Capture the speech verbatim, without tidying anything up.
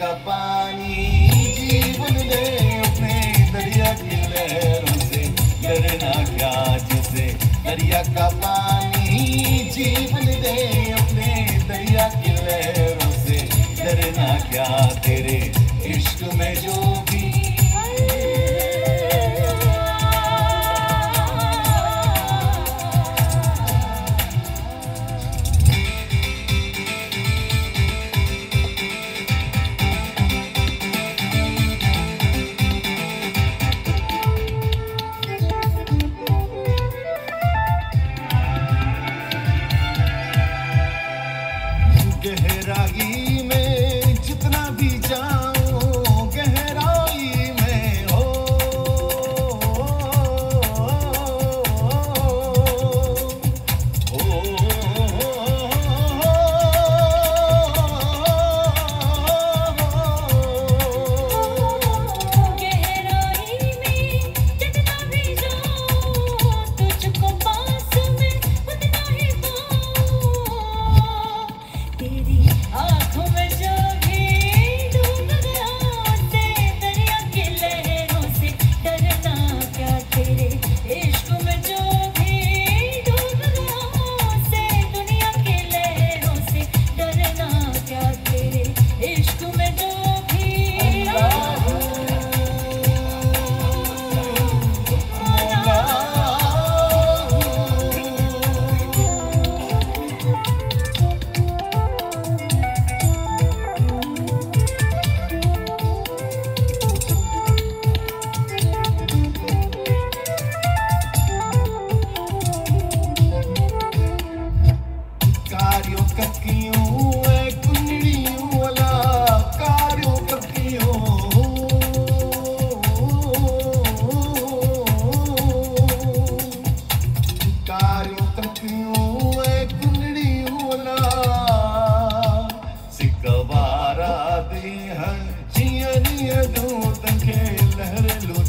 का पानी जीवन दे अपने दरिया की लहरों से, डरना क्या जिसे दरिया का पानी जीवन दे अपने दरिया की लहरों से, डरना क्या तेरे इश्क में जो भी गहराई में जितना भी जाऊं, गहराई में हो, गहराई में जितना भी जाऊं, तुझको पास में उतना ही पाऊं। तेरी आँखों में जो भी डूब गया से, दरिया की लहरों से, डरना क्या तेरे इश्क में जो भी डूब गया से, दुनिया की लहरों से, डरना क्या तेरे इश्क में जो भी कार्यों ककियों ए कुंडलियों वाला कार्यों ककियों कार्यों ककियों ए कुंडलियों वाला सिकवारा दे हर जियनिया दो तंखे लहर लो